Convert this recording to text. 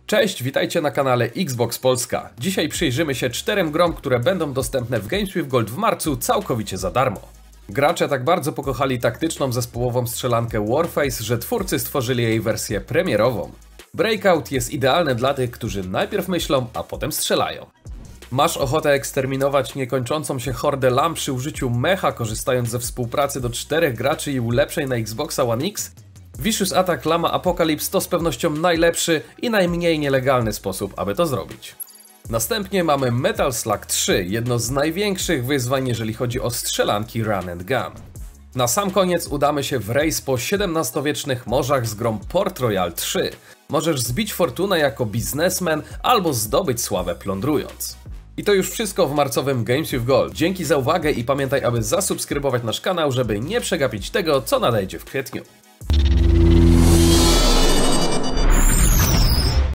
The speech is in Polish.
Cześć, witajcie na kanale Xbox Polska. Dzisiaj przyjrzymy się 4 grom, które będą dostępne w Games with Gold w marcu całkowicie za darmo. Gracze tak bardzo pokochali taktyczną zespołową strzelankę Warface, że twórcy stworzyli jej wersję premierową. Breakout jest idealny dla tych, którzy najpierw myślą, a potem strzelają. Masz ochotę eksterminować niekończącą się hordę lam przy użyciu mecha, korzystając ze współpracy do 4 graczy i ulepszeń na Xboxa One X? Vicious Attack Lama Apocalypse to z pewnością najlepszy i najmniej nielegalny sposób, aby to zrobić. Następnie mamy Metal Slug 3, jedno z największych wyzwań, jeżeli chodzi o strzelanki run and gun. Na sam koniec udamy się w rejs po XVII-wiecznych morzach z grą Port Royal 3. Możesz zbić fortunę jako biznesmen albo zdobyć sławę plądrując. I to już wszystko w marcowym Games with Gold. Dzięki za uwagę i pamiętaj, aby zasubskrybować nasz kanał, żeby nie przegapić tego, co nadejdzie w kwietniu.